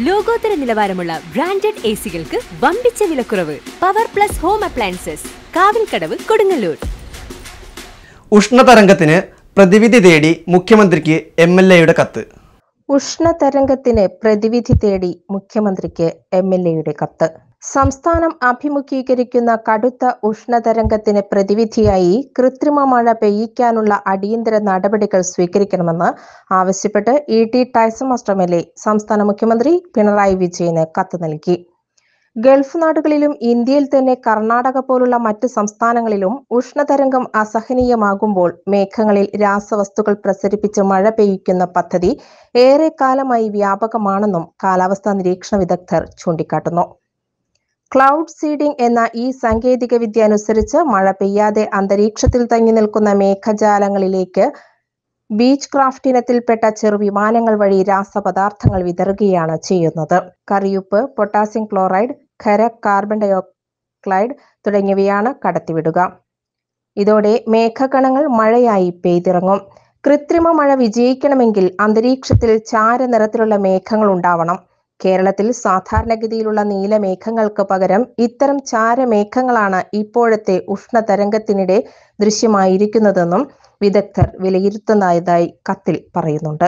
ലോകോത്തര നിലവാരമുള്ള ബ്രാൻഡഡ് എസികൾക്ക് വമ്പിച്ച വിലക്കുറവ്. Power plus home appliances, Kavilkadavu, Kodungallur. ഉഷ്ണതരംഗത്തിന് പ്രതിവിധി തേടി മുഖ്യമന്ത്രിക്ക് MLAയുടെ കത്ത്. ഉഷ്ണതരംഗത്തിന് പ്രതിവിധി തേടി മുഖ്യമന്ത്രിക്ക് MLAയുടെ കത്ത്. സംസ്ഥാനം അഭിമുഖീകരിക്കുന്ന കടുത്ത ഉഷ്ണതരംഗത്തിന് പ്രതിവിധിയായി കൃത്രിമ മഴ പെയ്യിക്കാനുള്ള അടിയന്തര നടപടികൾ സ്വീകരിക്കണമെന്ന് ആവശ്യപ്പെട്ട് ET ടൈസൺ മാസ്റ്റർ MLA സംസ്ഥാന മുഖ്യമന്ത്രി പിണറായി വിജയന് കത്ത് നൽകി. ഗൾഫ് നാടുകളിലും ഇന്ത്യയിൽ തന്നെ കർണാടക പോലുള്ള മറ്റ് സംസ്ഥാനങ്ങളിലും ഉഷ്ണതരംഗം അസഹനീയമാകുമ്പോൾ മേഘങ്ങളിൽ രാസവസ്തുക്കൾ പ്രസരിപ്പിച്ച് മഴ പെയ്യിക്കുന്ന പദ്ധതി ഏറെക്കാലമായി വ്യാപകമാണെന്നും കാലാവസ്ഥാ നിരീക്ഷണ വിദഗ്ധർ ചൂണ്ടിക്കാട്ടുന്നു. ക്ലൗഡ് സീഡിംഗ് എന്ന ഈ സാങ്കേതിക വിദ്യ അനുസരിച്ച് മഴ പെയ്യാതെ അന്തരീക്ഷത്തിൽ തങ്ങി നിൽക്കുന്ന മേഘജാലങ്ങളിലേക്ക് ബീച്ച് ക്രാഫ്റ്റ് ഇനത്തിൽപ്പെട്ട ചെറുവിമാനങ്ങൾ വഴി രാസപദാർത്ഥങ്ങൾ വിതറുകയാണ് ചെയ്യുന്നത്. കറിയുപ്പ്, പൊട്ടാസ്യം ക്ലോറൈഡ്, ഖര, കാർബൺ ഡയോക്സൈഡ് തുടങ്ങിയവയാണ് കടത്തിവിടുക. ഇതോടെ മേഘകണങ്ങൾ മഴയായി പെയ്തിറങ്ങും. കൃത്രിമ മഴ വിജയിക്കണമെങ്കിൽ അന്തരീക്ഷത്തിൽ ചാരനിറത്തിലുള്ള മേഘങ്ങൾ ഉണ്ടാവണം. കേരളത്തിൽ സാധാരണഗതിയിലുള്ള നീലമേഘങ്ങൾക്ക് പകരം ഇത്തരം ചാരമേഘങ്ങളാണ് ഇപ്പോഴത്തെ ഉഷ്ണതരംഗത്തിനിടെ ദൃശ്യമായിരിക്കുന്നതെന്നും വിദഗ്ധർ വിലയിരുത്തുന്നതായി കത്തിൽ പറയുന്നുണ്ട്.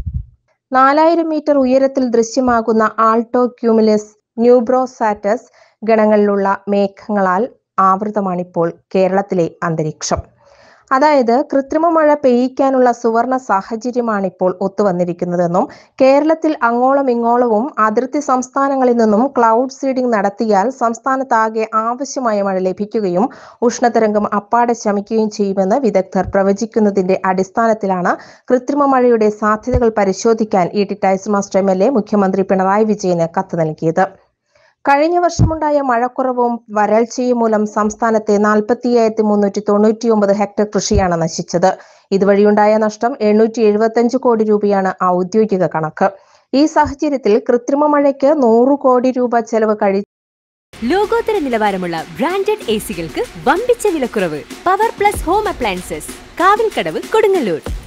4000 മീറ്റർ ഉയരത്തിൽ ദൃശ്യമാകുന്ന ആൾട്ടോ ക്യൂമുലസ് ന്യൂബ്രോസാറ്റസ് ഗണങ്ങളിലുള്ള മേഘങ്ങളാൽ ആവൃതമാണിപ്പോൾ കേരളത്തിലെ അന്തരീക്ഷം. അതായത് കൃത്രിമ മഴ പെയ്യിക്കാനുള്ള സുവർണ സാഹചര്യമാണിപ്പോൾ ഒത്തുവന്നിരിക്കുന്നതെന്നും കേരളത്തിൽ അങ്ങോളം ഇങ്ങോളവും അതിർത്തി സംസ്ഥാനങ്ങളിൽ നിന്നും ക്ലൗഡ് സീഡിംഗ് നടത്തിയാൽ സംസ്ഥാനത്താകെ ആവശ്യമായ മഴ ലഭിക്കുകയും ഉഷ്ണതരംഗം അപ്പാടെ ശമിക്കുകയും ചെയ്യുമെന്ന് വിദഗ്ധർ പ്രവചിക്കുന്നതിന്റെ അടിസ്ഥാനത്തിലാണ് കൃത്രിമ മഴയുടെ സാധ്യതകൾ പരിശോധിക്കാൻ ET ടൈസൺ മാസ്റ്റർ MLA മുഖ്യമന്ത്രി പിണറായി വിജയന് കത്ത് നൽകിയത്. കഴിഞ്ഞ വർഷമുണ്ടായ മഴക്കുറവും വരൾച്ചയും മൂലം സംസ്ഥാനത്തെ 45,399 ഹെക്ടർ കൃഷിയാണ് നശിച്ചത്. ഇതുവഴിയുണ്ടായ നഷ്ടം 875 കോടി രൂപയാണ് ഔദ്യോഗിക കണക്ക്. ഈ സാഹചര്യത്തിൽ കൃത്രിമ മഴയ്ക്ക് 100 കോടി രൂപ ചെലവ് ലോകോത്തര നിലവാരമുള്ള ബ്രാൻഡഡ് എസികൾക്ക് വമ്പിച്ച വിലക്കുറവ്. Power plus home appliances, Kavilkadavu, Kodungallur.